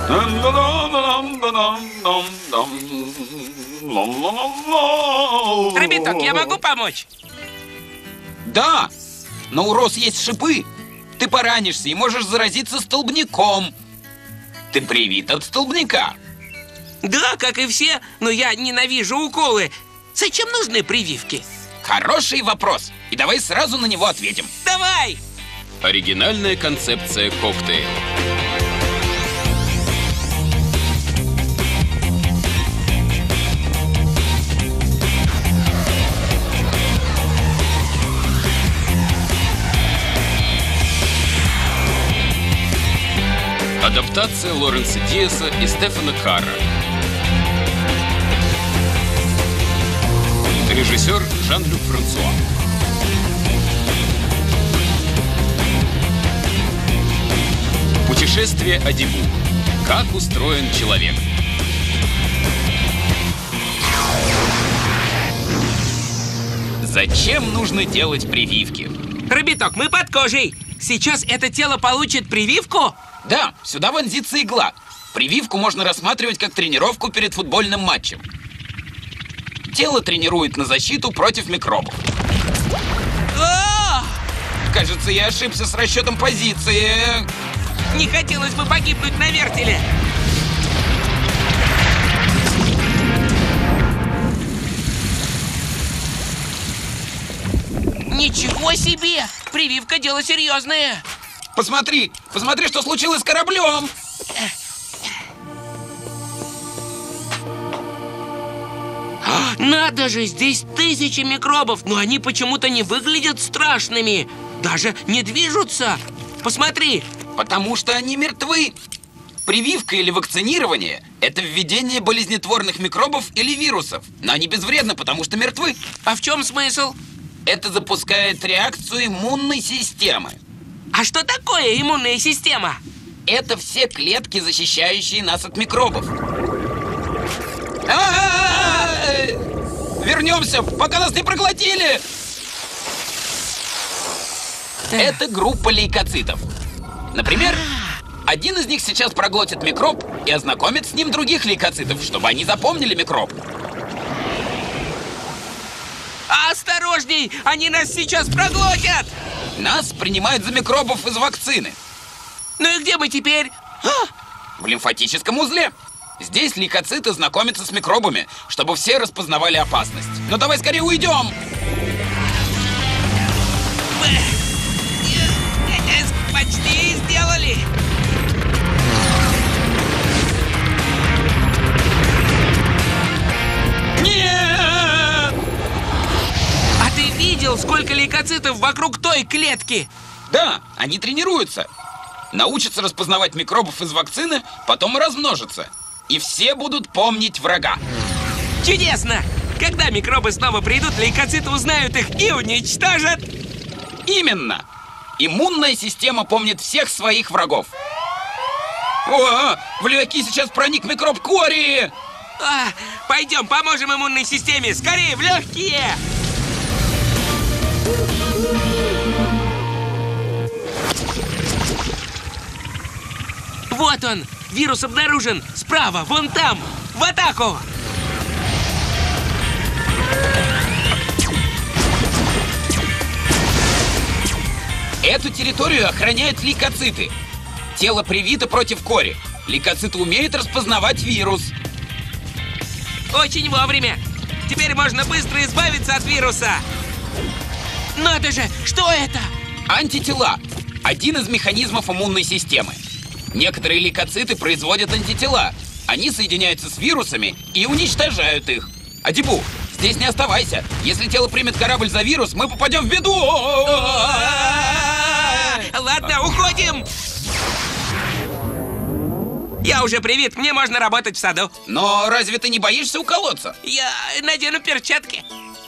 Ребяток, я могу помочь? Да, но у роз есть шипы. Ты поранишься и можешь заразиться столбняком. Ты привит от столбняка. Да, как и все, но я ненавижу уколы. Зачем нужны прививки? Хороший вопрос. И давай сразу на него ответим. Давай! Оригинальная концепция коктейля. Адаптация Лоренса Диаса и Стефана Карра. Режиссер Жан-Люк Франсуа. Путешествие Адибу. Как устроен человек. Зачем нужно делать прививки? Ребяток, мы под кожей. Сейчас это тело получит прививку? Да, сюда вонзится игла. Прививку можно рассматривать как тренировку перед футбольным матчем. Тело тренирует на защиту против микробов. Кажется, я ошибся с расчетом позиции. Не хотелось бы погибнуть на вертеле. Ничего себе! Прививка — дело серьезное. Посмотри, что случилось с кораблем. Надо же, здесь тысячи микробов, но они почему-то не выглядят страшными. Даже не движутся. Посмотри. Потому что они мертвы. Прививка или вакцинирование – это введение болезнетворных микробов или вирусов. Но они безвредны, потому что мертвы. А в чем смысл? Это запускает реакцию иммунной системы. А что такое иммунная система? Это все клетки, защищающие нас от микробов. Вернемся, пока нас не проглотили! Это группа лейкоцитов. Например, один из них сейчас проглотит микроб и ознакомит с ним других лейкоцитов, чтобы они запомнили микроб. Осторожней! Они нас сейчас проглотят! Нас принимают за микробов из вакцины. Ну и где мы теперь? В лимфатическом узле. Здесь лейкоциты знакомятся с микробами, чтобы все распознавали опасность. Ну давай скорее уйдем! Почти сделали! Нет! А ты видел, сколько лейкоцитов вокруг той клетки? Да, они тренируются. Научатся распознавать микробов из вакцины, потом и размножатся. И все будут помнить врага. Чудесно! Когда микробы снова придут, лейкоциты узнают их и уничтожат. Именно! Иммунная система помнит всех своих врагов. О, в легкие сейчас проник микроб кори! Пойдем, поможем иммунной системе! Скорее, в легкие! Вот он! Вирус обнаружен! Справа, вон там! В атаку! Эту территорию охраняют лейкоциты. Тело привито против кори. Лейкоциты умеют распознавать вирус. Очень вовремя! Теперь можно быстро избавиться от вируса! Надо же! Что это? Антитела. Один из механизмов иммунной системы. Некоторые лейкоциты производят антитела. Они соединяются с вирусами и уничтожают их. Адибу, здесь не оставайся. Если тело примет корабль за вирус, мы попадем в беду. Ладно, уходим! Я уже привит, мне можно работать в саду. Но разве ты не боишься уколоться? Я надену перчатки.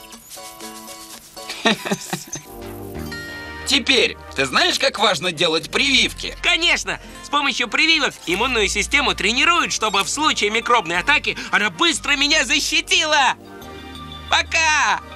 Теперь, ты знаешь, как важно делать прививки? Конечно! С помощью прививок иммунную систему тренируют, чтобы в случае микробной атаки она быстро меня защитила! Пока!